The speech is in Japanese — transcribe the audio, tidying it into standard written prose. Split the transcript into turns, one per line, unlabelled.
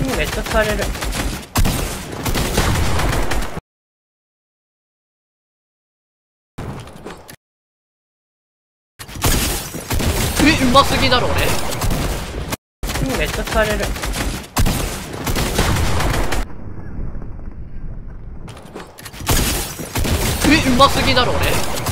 めっちゃ疲れる。
うますぎだろ俺。
めっちゃ疲れる。
うますぎだろ俺。